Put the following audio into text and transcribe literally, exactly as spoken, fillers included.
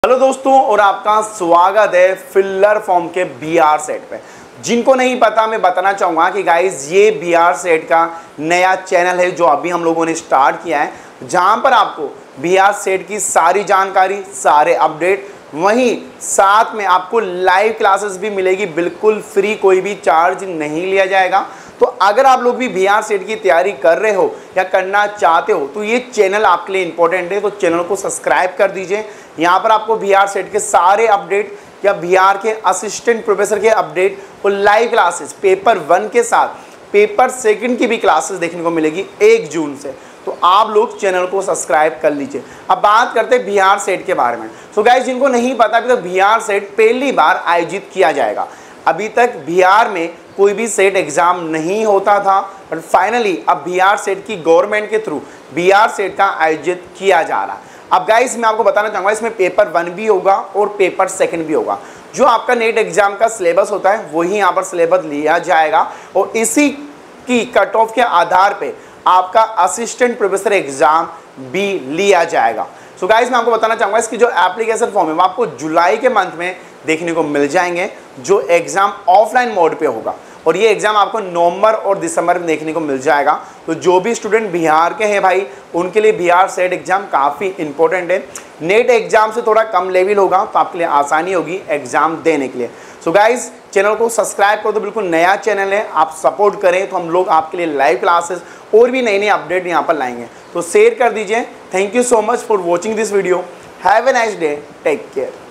Hello दोस्तों, और आपका स्वागत है फिलर फॉर्म के बीआर सेट पे। जिनको नहीं पता मैं बताना चाहूँगा कि गाइस ये बीआर सेट का नया चैनल है जो अभी हम लोगों ने स्टार्ट किया है, जहाँ पर आपको बीआर सेट की सारी जानकारी, सारे अपडेट, वहीं साथ में आपको लाइव क्लासेस भी मिलेगी बिल्कुल फ्री, कोई भी चार्ज नहीं लिया जाएगा। तो अगर आप लोग भी बीआर सेट की तैयारी कर रहे हो या करना चाहते हो तो ये चैनल आपके लिए इंपॉर्टेंट है, तो चैनल को सब्सक्राइब कर दीजिए। यहाँ पर आपको बीआर सेट के सारे अपडेट या बीआर के असिस्टेंट प्रोफेसर के अपडेट और लाइव क्लासेस पेपर वन के साथ पेपर सेकंड की भी क्लासेस देखने को मिलेगी एक जून से। तो आप लोग चैनल को सब्सक्राइब कर लीजिए। अब बात करते हैं बीआर सेट के बारे में। सो गाइस, जिनको नहीं पता अभी तक बीआर सेट पहली बार आयोजित किया जाएगा। अभी तक बीआर में कोई भी सेट एग्जाम नहीं होता था, बट फाइनली अब बीआर सेट की गवर्नमेंट के थ्रू बीआर सेट का आयोजित किया जा रहा है। अब गाइस, मैं आपको बताना चाहूँगा इसमें पेपर वन भी होगा और पेपर सेकंड भी होगा। जो आपका नेट एग्जाम का सिलेबस होता है वही यहाँ पर सिलेबस लिया जाएगा और इसी की कट ऑफ के आधार पे आपका असिस्टेंट प्रोफेसर एग्जाम भी लिया जाएगा। सो गाइस, मैं आपको बताना चाहूँगा इसकी जो एप्लीकेशन फॉर्म है वो आपको जुलाई के मंथ में देखने को मिल जाएंगे, जो एग्जाम ऑफलाइन मोड पे होगा, और ये एग्जाम आपको नवंबर और दिसंबर में देखने को मिल जाएगा। तो जो भी स्टूडेंट बिहार के हैं भाई, उनके लिए बिहार सेट एग्जाम काफ़ी इंपॉर्टेंट है। नेट एग्जाम से थोड़ा कम लेवल होगा तो आपके लिए आसानी होगी एग्जाम देने के लिए। सो गाइस, चैनल को सब्सक्राइब करो, तो बिल्कुल नया चैनल है, आप सपोर्ट करें तो हम लोग आपके लिए लाइव क्लासेस और भी नई नई अपडेट यहाँ पर लाएंगे। तो शेयर कर दीजिए। Thank you so much for watching this video. Have a nice day, take care.